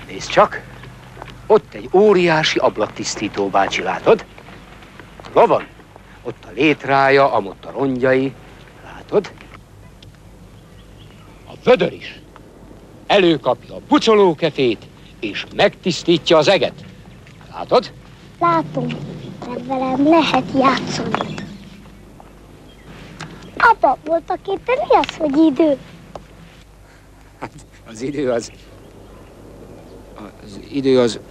Nézd csak, ott egy óriási ablaktisztító bácsi, látod? Hol van? Ott a létrája, amott a rongyai, látod? A vödör is előkapja a pucolókefét, és megtisztítja az eget. Látod? Látom, de velem lehet játszani. Apa, voltak éppen mi az, hogy idő? Hát, az idő az... Az idő az...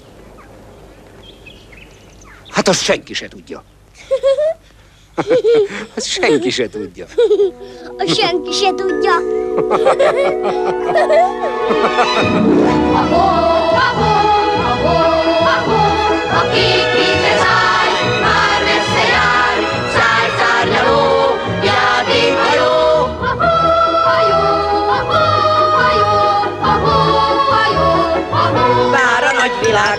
Hát azt senki se tudja. Azt senki se tudja. A senki se tudja. A kék vízre száll, már messze jár, szárnyaló, játékhajó. Vár a nagyvilág,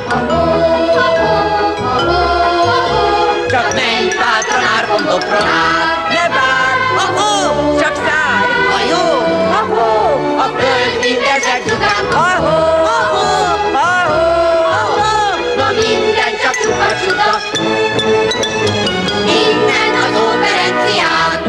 csak menj bátran árpontokron át, ne várj, csak szállj, hajó, a föld mindezek után, na minden csak csupa-csupa, innen az Óperencián.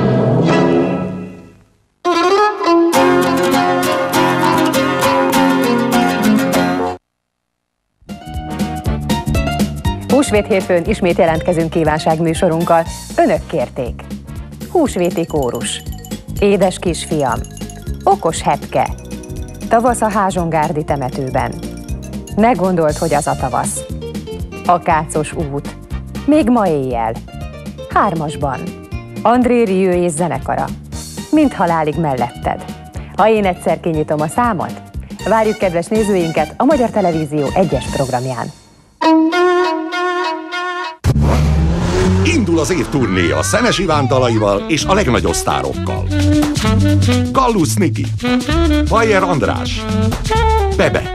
Húsvét hétfőn ismét jelentkezünk kívánságműsorunkkal. Önök kérték. Húsvéti kórus. Édes kisfiam. Okos hepke. Tavasz a Házsongárdi temetőben. Ne gondold, hogy az a tavasz. A Kácos út. Még ma éjjel. Hármasban. André Rieu és zenekara. Mind halálig melletted. Ha én egyszer kinyitom a számot, várjuk kedves nézőinket a Magyar Televízió egyes programján. Indul az évturné a Szenes Iván dalaival és a legnagyobb sztárokkal. Gallus Niki, Bayer András, Bebe,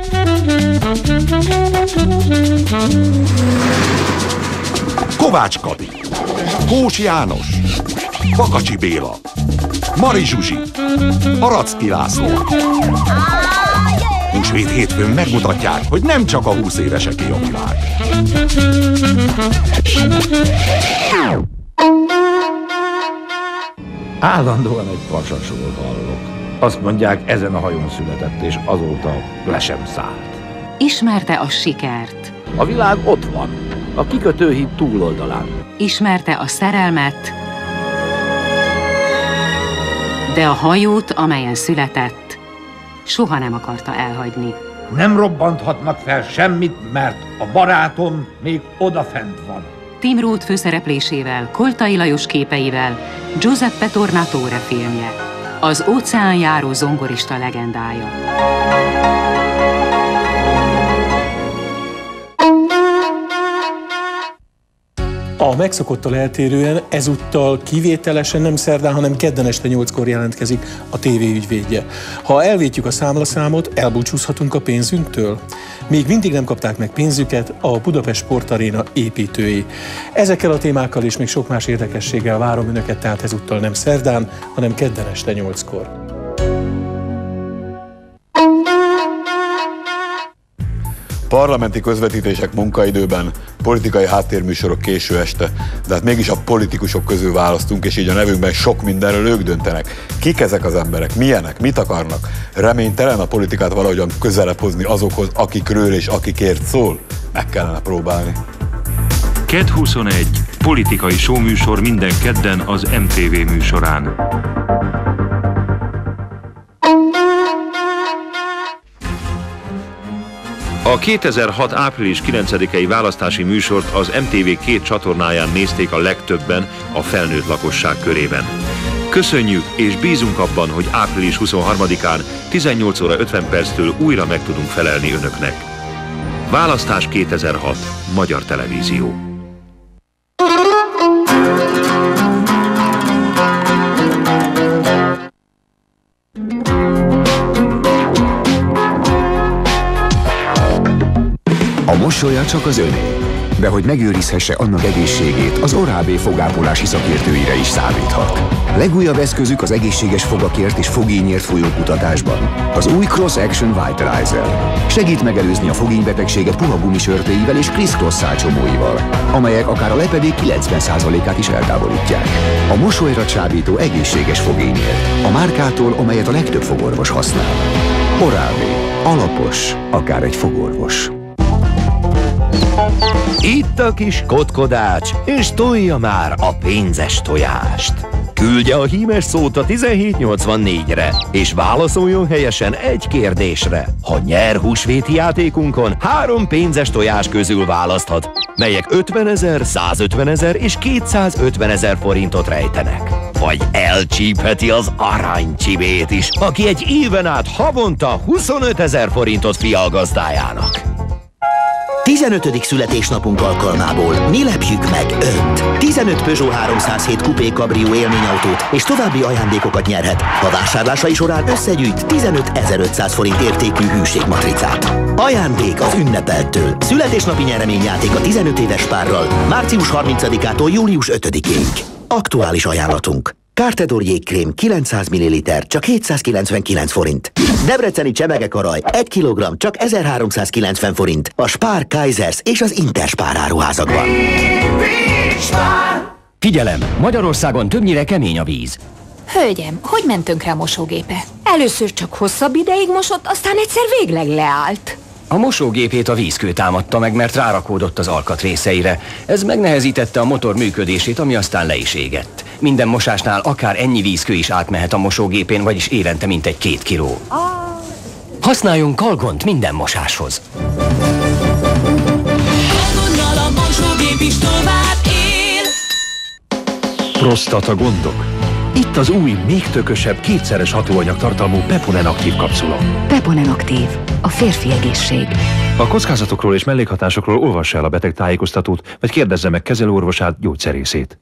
Kovács Kati, Kós János, Bakacsi Béla, Mari Zsuzsi, Aracki László. Húsvét hétfőn megmutatják, hogy nem csak a 20 éveseké a világ. Állandóan egy pasasról hallok. Azt mondják, ezen a hajón született, és azóta le sem szállt. Ismerte a sikert? A világ ott van, a kikötőhíd túloldalán. Ismerte a szerelmet? De a hajót, amelyen született, soha nem akarta elhagyni. Nem robbanthatnak fel semmit, mert a barátom még odafent van. Tim Roth főszereplésével, Koltai Lajos képeivel Giuseppe Tornatore filmje. Az óceánjáró zongorista legendája. A megszokottal eltérően ezúttal kivételesen nem szerdán, hanem kedden este 8-kor jelentkezik a TV ügyvédje. Ha elvétjük a számlaszámot, elbúcsúzhatunk a pénzünktől? Még mindig nem kapták meg pénzüket a Budapest Sportaréna építői. Ezekkel a témákkal és még sok más érdekességgel várom Önöket, tehát ezúttal nem szerdán, hanem kedden este 8-kor. Parlamenti közvetítések munkaidőben, politikai háttérműsorok késő este, de hát mégis a politikusok közül választunk, és így a nevünkben sok mindenről ők döntenek. Kik ezek az emberek? Milyenek? Mit akarnak? Reménytelen a politikát valahogyan közelebb hozni azokhoz, akikről és akikért szól? Meg kellene próbálni. KED 21. Politikai showműsor minden kedden az MTV műsorán. A 2006. április 9-i választási műsort az MTV 2 csatornáján nézték a legtöbben a felnőtt lakosság körében. Köszönjük és bízunk abban, hogy április 23-án 18 óra 50 perctől újra meg tudunk felelni Önöknek. Választás 2006. Magyar Televízió. A mosolya csak az öné. de hogy megőrizhesse annak egészségét, az Oral-B fogápolási szakértőire is számíthat. Legújabb eszközük az egészséges fogakért és fogényért folyó kutatásban. Az új Cross Action Vitalizer. Segít megelőzni a fogénybetegséget puha gumisörtéivel és Criss-Cross szálcsomóival, amelyek akár a lepedék 90%-át is eltávolítják. A mosolyra csábító egészséges fogényért. A márkától, amelyet a legtöbb fogorvos használ. Oral-B. Alapos, akár egy fogorvos. Itt a kis kotkodács, és tolja már a pénzes tojást. Küldje a hímes szót a 1784-re, és válaszoljon helyesen egy kérdésre. Ha nyer húsvéti játékunkon, 3 pénzes tojás közül választhat, melyek 50 000, 150 000 és 250 000 forintot rejtenek. Vagy elcsípheti az aranycsibét is, aki egy éven át havonta 25 000 forintot fial gazdájának. 15. születésnapunk alkalmából mi lepjük meg Önt! 15 Peugeot 307 Coupé Cabrió élményautót és további ajándékokat nyerhet, ha vásárlásai során összegyűjt 15 500 forint értékű hűségmatricát. Ajándék az ünnepeltől. Születésnapi nyereményjáték a 15 éves párral március 30-ától július 5-ig. Aktuális ajánlatunk. Kártedor jégkrém 900 ml, csak 799 forint. Debreceni csemegekaraj 1 kg, csak 1390 forint. A Spar, Kaisers és az Interspar áruházakban. Figyelem! Magyarországon többnyire kemény a víz. Hölgyem, hogy ment tönkre a mosógépe? Először csak hosszabb ideig mosott, aztán egyszer végleg leállt. A mosógépét a vízkő támadta meg, mert rárakódott az alkatrészeire. Ez megnehezítette a motor működését, ami aztán le is égett. Minden mosásnál akár ennyi vízkő is átmehet a mosógépén, vagyis évente mintegy 2 kiló. Használjon Kalgont minden mosáshoz. Kalgonnal a mosógép is tovább él. Prostata gondok? Itt az új, még tökösebb, kétszeres hatóanyag tartalmú Peponen aktív kapszula. Peponen aktív. A férfi egészség. A kockázatokról és mellékhatásokról olvassa el a betegtájékoztatót, vagy kérdezze meg kezelőorvosát, gyógyszerészét.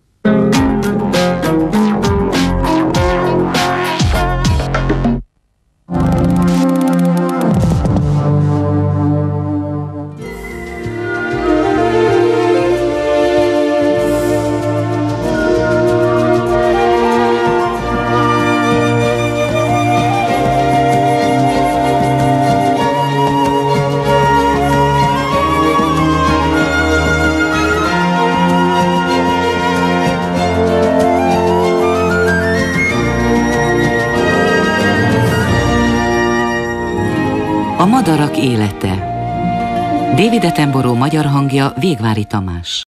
A madarak élete. David Attenborough magyar hangja Végvári Tamás.